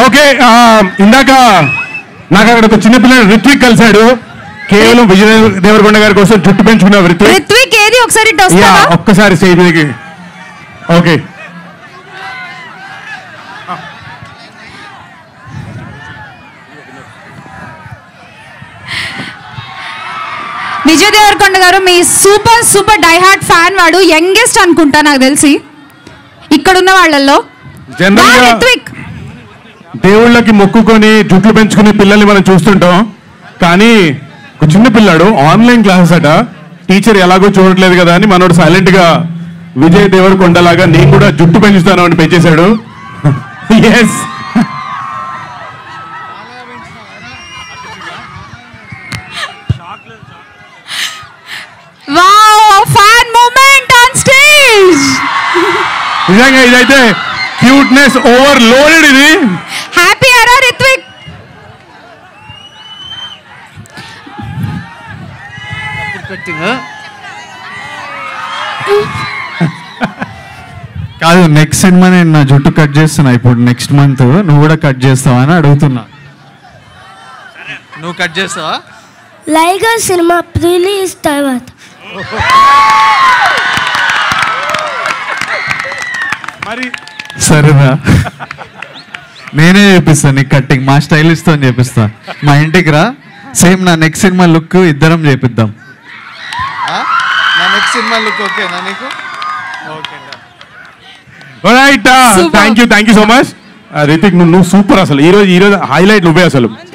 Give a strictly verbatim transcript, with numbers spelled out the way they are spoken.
Okay, ఇందాక నాకు అక్కడ ఒక చిన్నపిల్లడు రిత్విక్ కలిశాడు. కేవలం విజయ్ దేవరకొండ గారి కోసం జుట్టు పెంచుకున్న రిత్విక్. రిత్విక్ ఏది ఒకసారి ఒక్కసారి స్టేజ్ మీదకి. ఓకే, విజయ్ దేవరకొండ గారు మీ super super die hard fan. వాడు యంగెస్ట్ అనుకుంటా నాకు తెలిసి ఇక్కడ ఉన్న వాళ్ళల్లో. రిత్విక్ దేవుళ్ళకి మొక్కుకొని జుట్లు పెంచుకునే పిల్లల్ని మనం చూస్తుంటాం, కానీ ఒక చిన్న పిల్లాడు ఆన్లైన్ క్లాసెస్ అట, టీచర్ ఎలాగో చూడట్లేదు కదా అని మనోడు సైలెంట్ గా విజయ్ దేవరకొండ లాగా నేను కూడా జుట్టు పెంచుతాను అని పెంచేశాడు. Yes, wow, fan moment on stage. నిజంగా ఇదైతే క్యూట్నెస్ ఓవర్ లోడెడ్. ఇది హ్యాపీ అరా రిత్విక్? కాదు, నెక్స్ట్ సినిమా నేను నా జుట్టు కట్ చేస్తున్నా ఇప్పుడు, నెక్స్ట్ మంత్ నువ్వు కూడా కట్ చేస్తావా అని అడుగుతున్నా. నువ్వు కట్ చేస్తావా? లైగర్ సినిమా రిలీజ్ తర్వాత మరి సరేనా, నేనే చేపిస్తాను నీకు కట్టింగ్, మా స్టైలిస్ట్తో చేపిస్తా. మా ఇంటికి రా, సేమ్ నా నెక్స్ట్ సినిమా లుక్ ఇద్దరం చేపిద్దాం. నా నెక్స్ట్ సినిమా లుక్ ఓకేనా నీకు? Okay, right. Thank you thank you so much Rithik. నువ్వు సూపర్ అసలు. ఈరోజు ఈరోజు హైలైట్ నువ్వే అసలు.